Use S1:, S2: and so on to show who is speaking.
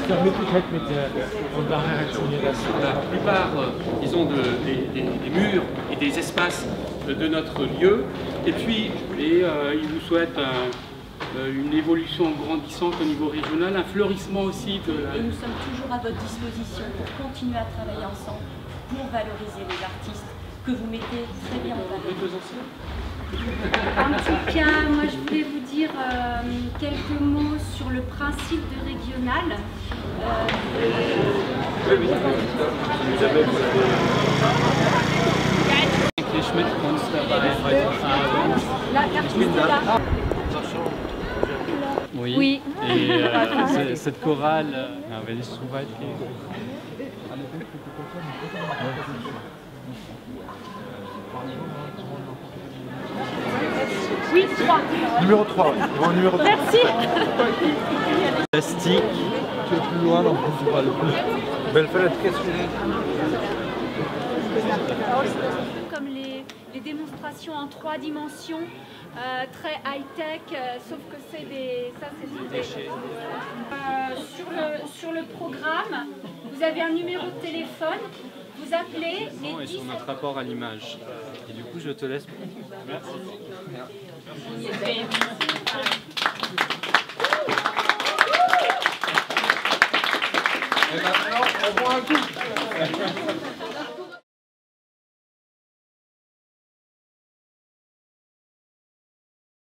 S1: La plupart, disons, des murs et des espaces de notre lieu. Et puis, il vous souhaite une évolution grandissante au niveau régional, un fleurissement aussi de la...
S2: Et nous sommes toujours à votre disposition pour continuer à travailler ensemble, pour valoriser les artistes que vous mettez très bien en valeur.
S3: En tout cas, moi je voulais vous dire quelques mots sur le principe de régional.
S4: Oui.
S3: Oui.
S4: Et cette chorale, wenn ich so weit gehe.
S3: Oui, 3.
S5: Numéro 3, oui. Numéro 3.
S3: Merci.
S4: Plastique.
S5: Tu es plus loin, donc tu vas le plus. Belle fenêtre, qu'est-ce que
S3: Comme les démonstrations en 3 dimensions, très high-tech, sauf que c'est des... Ça, c'est des déchets. Sur le programme, vous avez un numéro de téléphone, vous appelez
S4: Et sur notre rapport à l'image. Et du coup, je te laisse. Merci.